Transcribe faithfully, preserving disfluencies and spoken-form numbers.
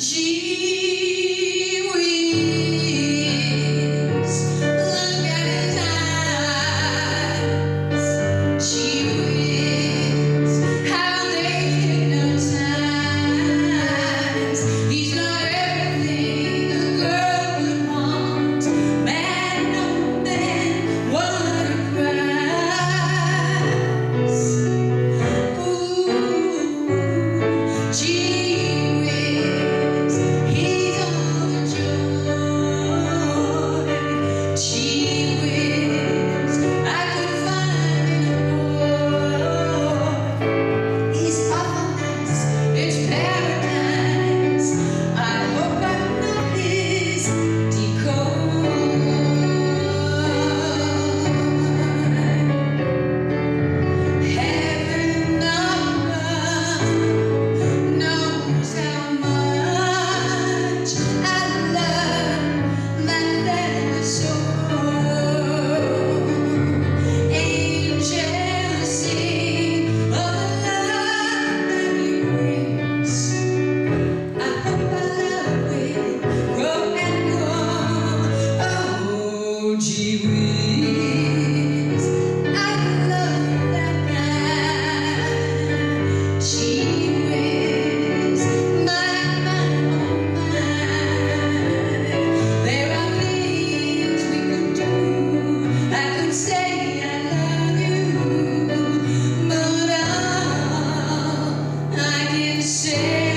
Gee whiz, look at his eyes. Gee whiz, how they hypnotize. He's got everything a girl would want. Man, no man, what a prize. Ooh, gee whiz, he's overjoyed. Gee whiz, I could find a boy. He's awfulness, it's paradise. I hope I'm not his decoy. Heaven above knows how much I love that feather soul. Angels sing of the love that he brings. I hope our love will grow and grow. Oh, gee whiz, I love that guy. Gee whiz, my, my, oh my. There are things we could do. I could say I love you, but all I can say